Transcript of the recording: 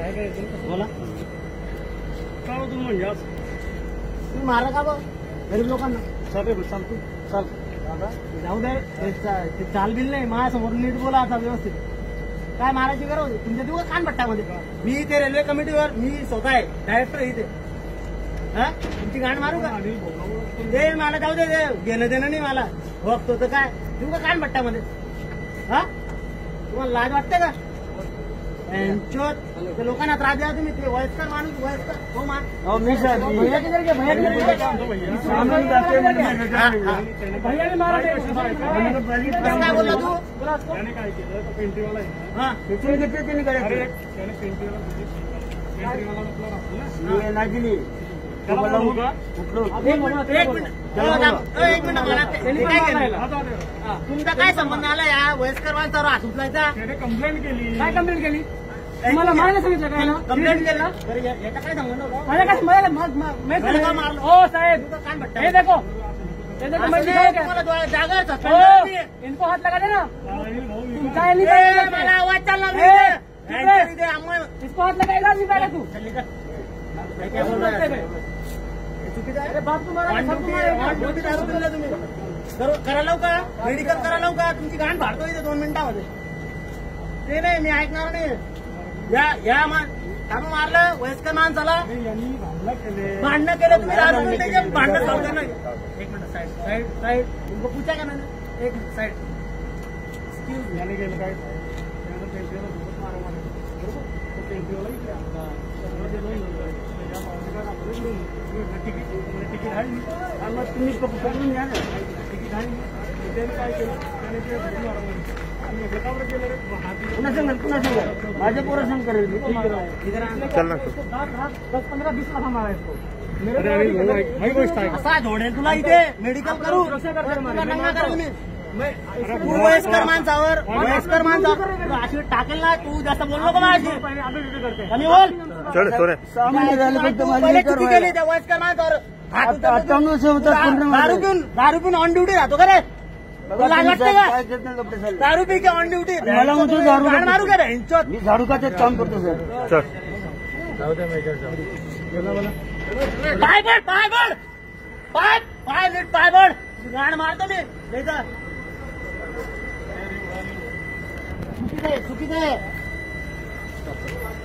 बोला का हो तुम्ही म्हणजे तुम्ही मारा का बा गरीब लोकांना? चालेल चाल तू चाल दादा जाऊ दे, ते चालबिल नाही माझ्यासमोर नीट बोला आता व्यवस्थित. काय मारायची गरज होती तुमच्या देऊ का कानपट्ट्यामध्ये? मी ते रेल्वे कमिटीवर मी स्वतः आहे डायरेक्टर इथे. हा तुमची गाण मारू का? दे मला जाऊ दे, घेणं देणं नाही मला. बघतो तर काय देऊ का कानपट्ट्यामध्ये? हा तुम्हाला लाज वाटते का? ते लोकांना त्रास द्या तुम्ही. ते वयस्कर माणूस वयस्कर हो मान भैया किधर गए? भैया काय बोलला तू? हा नाही दिली. एक मिनिट मला तुमचा काय संबंध आला या वयस्कर माणसावर हात उचलायचा? कंप्लेंट केली. काय कंप्लेंट केली? तुम्हाला मारायला सांगितलं काय ना? कंप्लेंट केला याचा काय संबंध होता? माझ्या काय मारलं हो साहेब कान भट्टा हे देखो जागा इनको हाथ लगा देना. मला आवाज चालला इसको हाथ लगाएगा नहीं पहले तू. क्या बोल रहा है? चुकीचं आहे. बाप तुम्हाला तुम्ही करा लावू का? मेडिकल करा लावू का? तुमची गाण फाडतो इथे 2 मिनिटामध्ये. ते नाही मी ऐकणार नाही. या काम मारलं वयस्कर माणसाला, भांडणं केले तुम्ही. भांडण चालू नाही. एक मिनिट साईड साईड साईड तुमको पूछा का मैंने? एक मिनिट साईड याने गेलं काय तिकीट आहे मग तुम्ही पकडून घ्या ना. तिकीट आहे त्याने काय केलं? पुन्हा सांगाल पुन्हा सांगाल माझ्या पोरं सांग करेल. 10-15-20 लाख हमारा इसको. असा धोडेल तुला इथे मेडिकल करू तुम्ही. तू वयस्कर माणसावर अशी टाकेल ना. तू जास्त बोललो का माझी? कमी बोल. पहिले चुकी केली त्या वयस्कर माणसावर. दारू पिऊन ऑन ड्युटी राहतो का रे? लाज वाटते का? दारू पी के ऑन ड्युटी मला म्हणतो दारू मारू का रे? मी झाडू का तेच काम करतो सर. पाय बड पाय बड पाय पाय नीट पाय बड. गाण मारतो मी चुकीचं आहे.